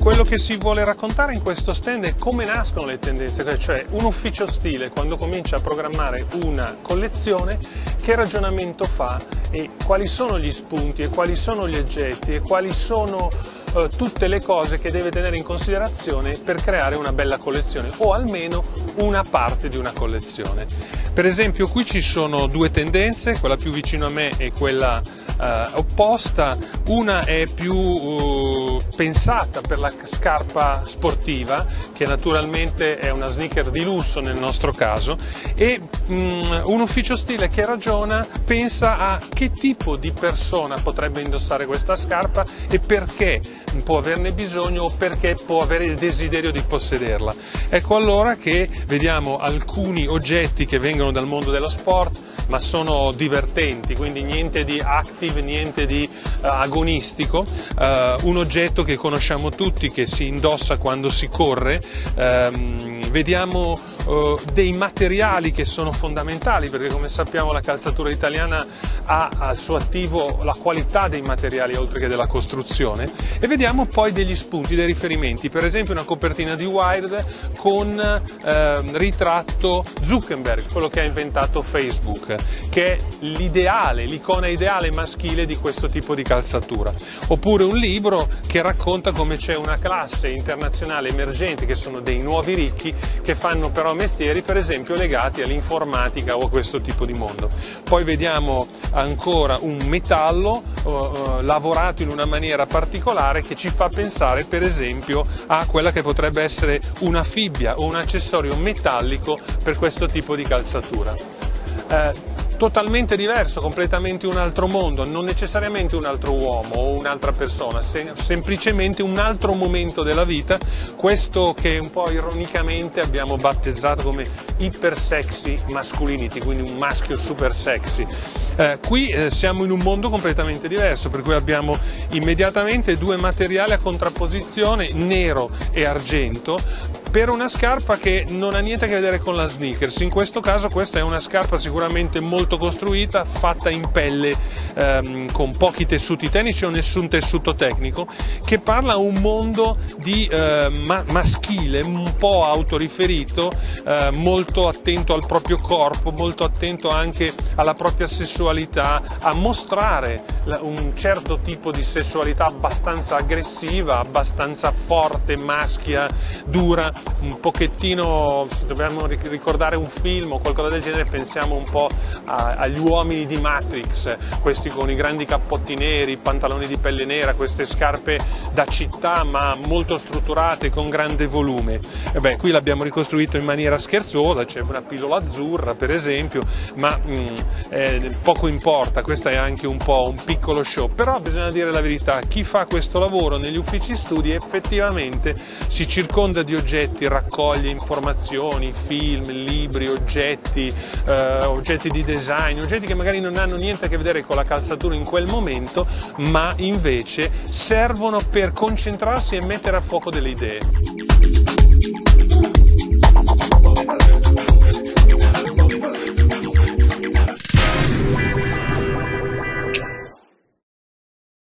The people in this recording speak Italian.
Quello che si vuole raccontare in questo stand è come nascono le tendenze, cioè un ufficio stile quando comincia a programmare una collezione, che ragionamento fa e quali sono gli spunti e quali sono gli oggetti e quali sono tutte le cose che deve tenere in considerazione per creare una bella collezione o almeno una parte di una collezione. Per esempio qui ci sono due tendenze, quella più vicino a me e quella opposta. Una è più pensata per la scarpa sportiva, che naturalmente è una sneaker di lusso nel nostro caso, e un ufficio stile che ragiona, pensa a che tipo di persona potrebbe indossare questa scarpa e perché può averne bisogno o perché può avere il desiderio di possederla. Ecco allora che vediamo alcuni oggetti che vengono dal mondo dello sport, ma sono divertenti, quindi niente di active, niente di agonistico. Un oggetto che conosciamo tutti, che si indossa quando si corre. Vediamo dei materiali che sono fondamentali, perché come sappiamo la calzatura italiana ha al suo attivo la qualità dei materiali oltre che della costruzione, e vediamo poi degli spunti, dei riferimenti, per esempio una copertina di Wired con ritratto Zuckerberg, quello che ha inventato Facebook, che è l'ideale, l'icona ideale maschile di questo tipo di calzatura, oppure un libro che racconta come c'è una classe internazionale emergente, che sono dei nuovi ricchi che fanno però mestieri per esempio legati all'informatica o a questo tipo di mondo. Poi vediamo ancora un metallo lavorato in una maniera particolare che ci fa pensare per esempio a quella che potrebbe essere una fibbia o un accessorio metallico per questo tipo di calzatura. Totalmente diverso, completamente un altro mondo, non necessariamente un altro uomo o un'altra persona, semplicemente un altro momento della vita, questo che un po' ironicamente abbiamo battezzato come iper sexy masculinity, quindi un maschio super sexy. Qui siamo in un mondo completamente diverso, per cui abbiamo immediatamente due materiali a contrapposizione, nero e argento, per una scarpa che non ha niente a che vedere con la sneakers. In questo caso questa è una scarpa sicuramente molto costruita, fatta in pelle, con pochi tessuti tecnici o nessun tessuto tecnico, che parla a un mondo di maschile, un po' autoriferito, molto attento al proprio corpo, molto attento anche alla propria sessualità, a mostrare un certo tipo di sessualità abbastanza aggressiva, abbastanza forte, maschia, dura, un pochettino. Se dobbiamo ricordare un film o qualcosa del genere, pensiamo un po' agli uomini di Matrix, questi con i grandi cappotti neri, pantaloni di pelle nera, queste scarpe da città ma molto strutturate, con grande volume. E beh, qui l'abbiamo ricostruito in maniera scherzosa, c'è una pillola azzurra per esempio, ma poco importa, questa è anche un po' un piccolo show, però bisogna dire la verità, chi fa questo lavoro negli uffici studi effettivamente si circonda di oggetti, raccoglie informazioni, film, libri, oggetti di design, oggetti che magari non hanno niente a che vedere con la calzatura in quel momento, ma invece servono per concentrarsi e mettere a fuoco delle idee.